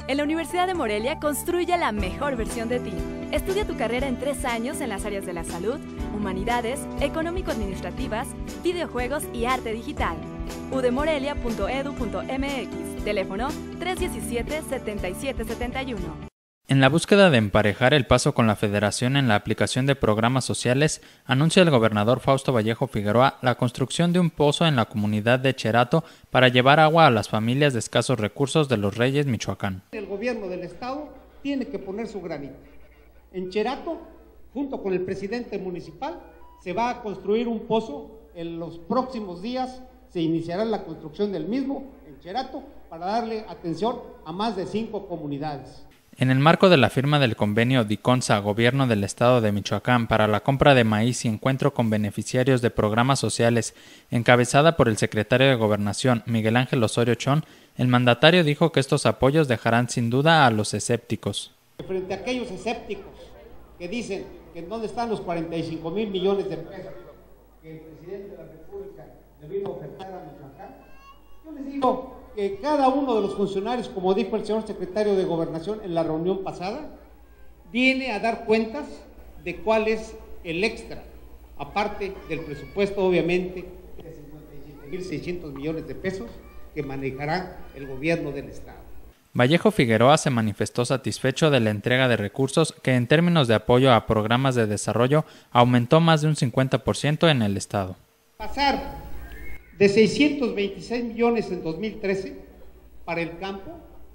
En la Universidad de Morelia construye la mejor versión de ti. Estudia tu carrera en 3 años en las áreas de la salud, humanidades, económico-administrativas, videojuegos y arte digital. udemorelia.edu.mx, teléfono 317-7771. En la búsqueda de emparejar el paso con la Federación en la aplicación de programas sociales, anuncia el gobernador Fausto Vallejo Figueroa la construcción de un pozo en la comunidad de Cherato para llevar agua a las familias de escasos recursos de Los Reyes, Michoacán. El gobierno del estado tiene que poner su granito. En Cherato, junto con el presidente municipal, se va a construir un pozo. En los próximos días se iniciará la construcción del mismo en Cherato para darle atención a más de 5 comunidades. En el marco de la firma del convenio DICONSA, Gobierno del Estado de Michoacán, para la compra de maíz y encuentro con beneficiarios de programas sociales, encabezada por el secretario de Gobernación, Miguel Ángel Osorio Chong, el mandatario dijo que estos apoyos dejarán sin duda a los escépticos. Frente a aquellos escépticos que dicen que en dónde están los 45,000 millones de pesos que el presidente de la República le vino a ofertar a Michoacán, yo les digo que cada uno de los funcionarios, como dijo el señor secretario de Gobernación en la reunión pasada, viene a dar cuentas de cuál es el extra, aparte del presupuesto, obviamente, de 57,600 millones de pesos que manejará el gobierno del Estado. Vallejo Figueroa se manifestó satisfecho de la entrega de recursos que en términos de apoyo a programas de desarrollo aumentó más de un 50% en el Estado. Pasar de 626 millones en 2013 para el campo,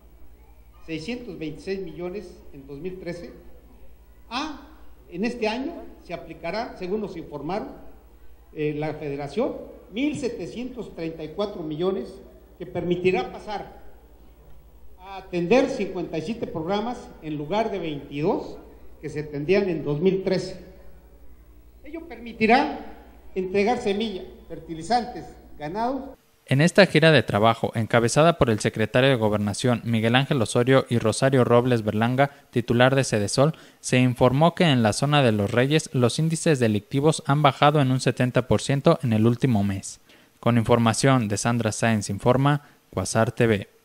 626 millones en 2013, en este año se aplicará, según nos informaron la Federación, 1,734 millones que permitirá pasar a atender 57 programas en lugar de 22 que se atendían en 2013. Ello permitirá entregar semilla, fertilizantes, ganados. En esta gira de trabajo, encabezada por el secretario de Gobernación Miguel Ángel Osorio y Rosario Robles Berlanga, titular de Sedesol, se informó que en la zona de Los Reyes los índices delictivos han bajado en un 70% en el último mes. Con información de Sandra Sáenz Informa, Quasar TV.